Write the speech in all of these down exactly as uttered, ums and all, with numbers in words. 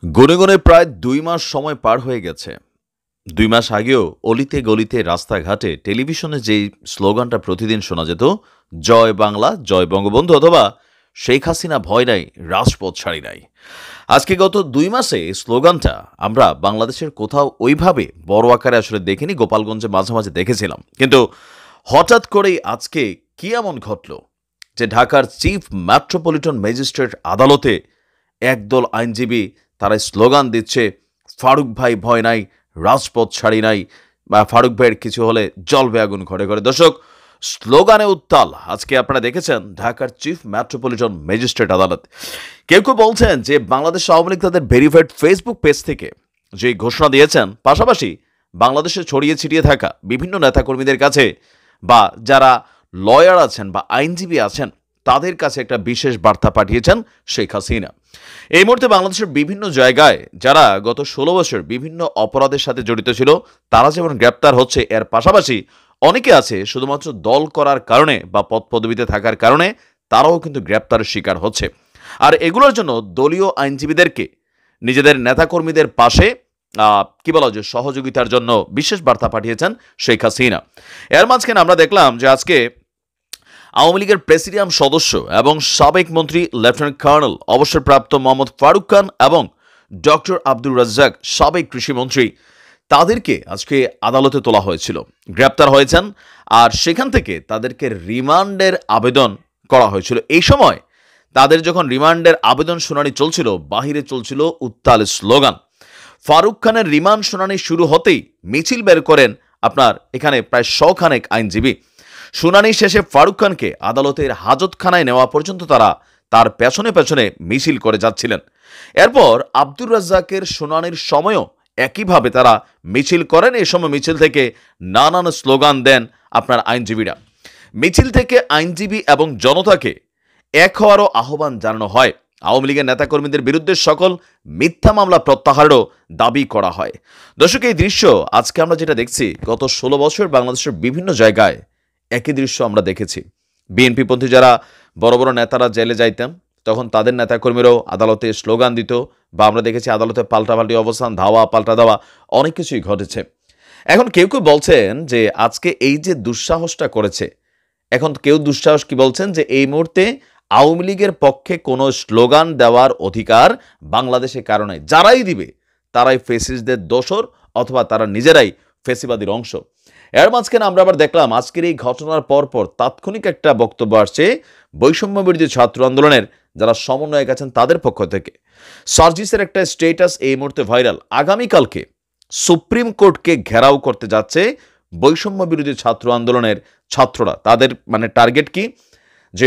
গুনে, গুনে প্রায় দুই মাস সময় পার হয়ে গেছে। দুই মাস আগেও অলিতে গলিতে রাস্তাঘাটে টেলিভিশনে যেই স্লোগানটা প্রতিদিন শোনা যেত, জয় বাংলা, জয় বঙ্গবন্ধু অথবা শেখ হাসিনা ভয় নাই, রাজপথ ছাড়ি নাই। আজকে গত দুই মাসে এই স্লোগানটা আমরা বাংলাদেশের কোথাও ওইভাবে বড় আকারে আসলে দেখিনি, গোপালগঞ্জে মাঝে, মাঝে দেখেছিলাম। কিন্তু হঠাৎ করেই আজকে কি এমন ঘটল যে ঢাকার চিফ মেট্রোপলিটন ম্যাজিস্ট্রেট আদালতে একদল আইনজীবী তারা স্লোগান দিচ্ছে, ফারুক ভাই ভয় নাই, রাজপথ ছাড়ি নাই, বা ফারুক ভাইয়ের কিছু হলে জ্বলবে আগুন ঘরে ঘরে। দর্শক, স্লোগানে উত্তাল আজকে আপনারা দেখেছেন ঢাকার চিফ মেট্রোপলিটন ম্যাজিস্ট্রেট আদালত। কেউ কেউ বলছেন যে বাংলাদেশ আওয়ামী লীগ তাদের ভেরিফাইড ফেসবুক পেজ থেকে যে ঘোষণা দিয়েছেন, পাশাপাশি বাংলাদেশে ছড়িয়ে ছিটিয়ে থাকা বিভিন্ন নেতাকর্মীদের কাছে বা যারা লয়ার আছেন বা আইনজীবী আছেন তাদের কাছে একটা বিশেষ বার্তা পাঠিয়েছেন শেখ হাসিনা। এই মুহূর্তে বাংলাদেশের বিভিন্ন জায়গায় যারা গত ষোলো বছর বিভিন্ন অপরাধের সাথে জড়িত ছিল তারা যেমন গ্রেপ্তার হচ্ছে, এর পাশাপাশি অনেকে আছে শুধুমাত্র দল করার কারণে বা পদ পদবিতে থাকার কারণে তারাও কিন্তু গ্রেপ্তারের শিকার হচ্ছে। আর এগুলোর জন্য দলীয় আইনজীবীদেরকে নিজেদের নেতাকর্মীদের পাশে কি বলা যে সহযোগিতার জন্য বিশেষ বার্তা পাঠিয়েছেন শেখ হাসিনা। এর মাঝখানে আমরা দেখলাম যে আজকে আওয়ামী লীগের প্রেসিডিয়াম সদস্য এবং সাবেক মন্ত্রী লেফটেন্যান্ট কর্নেল অবসরপ্রাপ্ত মোহাম্মদ ফারুক খান এবং ডক্টর আব্দুর রাজ্জাক সাবেক কৃষিমন্ত্রী তাদেরকে আজকে আদালতে তোলা হয়েছিল, গ্রেপ্তার হয়েছেন। আর সেখান থেকে তাদেরকে রিমান্ডের আবেদন করা হয়েছিল। এই সময় তাদের যখন রিমান্ডের আবেদন শুনানি চলছিল, বাহিরে চলছিল উত্তাল স্লোগান। ফারুক খানের রিমান্ড শুনানি শুরু হতেই মিছিল বের করেন আপনার এখানে প্রায় শখানেক আইনজীবী। শুনানি শেষে ফারুক খানকে আদালতের হাজতখানায় নেওয়া পর্যন্ত তারা তার পেছনে পেছনে মিছিল করে যাচ্ছিলেন। এরপর আব্দুর রাজ্জাকের শুনানির সময়ও একইভাবে তারা মিছিল করেন। এই সময় মিছিল থেকে নানান স্লোগান দেন আপনার আইনজীবীরা। মিছিল থেকে আইনজীবী এবং জনতাকে এক হওয়ারও আহ্বান জানানো হয়। আওয়ামী লীগের নেতাকর্মীদের বিরুদ্ধে সকল মিথ্যা মামলা প্রত্যাহারও দাবি করা হয়। দর্শক, এই দৃশ্য আজকে আমরা যেটা দেখছি, গত ষোলো বছর বাংলাদেশের বিভিন্ন জায়গায় একই দৃশ্য আমরা দেখেছি। বিএনপিপন্থী যারা বড় বড় নেতারা জেলে যাইতেন তখন তাদের নেতাকর্মীরাও আদালতে স্লোগান দিত, বা আমরা দেখেছি আদালতে পাল্টাপাল্টি অবস্থান, ধাওয়া পাল্টা দেওয়া, অনেক কিছুই ঘটেছে। এখন কেউ কেউ বলছেন যে আজকে এই যে দুঃসাহসটা করেছে, এখন কেউ দুঃসাহস কি বলছেন যে এই মুহূর্তে আওয়ামী লীগের পক্ষে কোনো স্লোগান দেওয়ার অধিকার বাংলাদেশে কারণে যারাই দিবে তারাই ফেসিস্টদের দোসর অথবা তারা নিজেরাই ফেসিবাদীর অংশ। এর মাঝখানে আমরা আবার দেখলাম আজকের এই ঘটনার পরপর তাৎক্ষণিক একটা বক্তব্য আসছে বৈষম্য বিরোধী ছাত্র আন্দোলনের যারা সমন্বয়ক আছেন তাদের পক্ষ থেকে। সার্জিসের একটা স্টেটাস এই মুহূর্তে ভাইরাল। আগামীকালকে সুপ্রিম কোর্টকে ঘেরাও করতে যাচ্ছে বৈষম্য বিরোধী ছাত্র আন্দোলনের ছাত্ররা। তাদের মানে টার্গেট কি, যে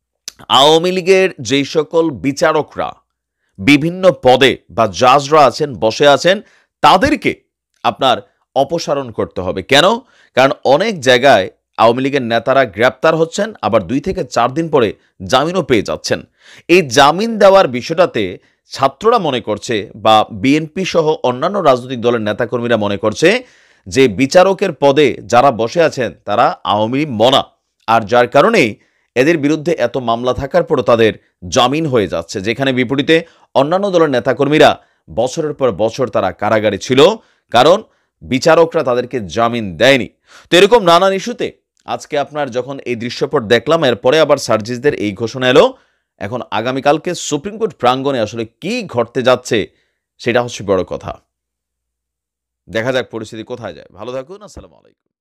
আওয়ামী লীগের যেই সকল বিচারকরা বিভিন্ন পদে বা জাজরা আছেন বসে আছেন তাদেরকে আপনার অপসারণ করতে হবে। কেন? কারণ অনেক জায়গায় আওয়ামী লীগের নেতারা গ্রেপ্তার হচ্ছেন, আবার দুই থেকে চার দিন পরে জামিনও পেয়ে যাচ্ছেন। এই জামিন দেওয়ার বিষয়টাতে ছাত্ররা মনে করছে বা বিএনপি সহ অন্যান্য রাজনৈতিক দলের নেতাকর্মীরা মনে করছে যে বিচারকের পদে যারা বসে আছেন তারা আওয়ামী মনা, আর যার কারণেই এদের বিরুদ্ধে এত মামলা থাকার পরও তাদের জামিন হয়ে যাচ্ছে, যেখানে বিপরীতে অন্যান্য দলের নেতাকর্মীরা বছরের পর বছর তারা কারাগারে ছিল, কারণ বিচারকরা তাদেরকে জামিন দেয়নি। তো এরকম নানান ইস্যুতে আজকে আপনার যখন এই দৃশ্যপট দেখলাম, এরপরে আবার সার্জিসদের এই ঘোষণা এলো। এখন আগামীকালকে সুপ্রিম কোর্ট প্রাঙ্গণে আসলে কি ঘটতে যাচ্ছে সেটা হচ্ছে বড় কথা। দেখা যাক পরিস্থিতি কোথায় যায়। ভালো থাকুন। আসসালামু আলাইকুম।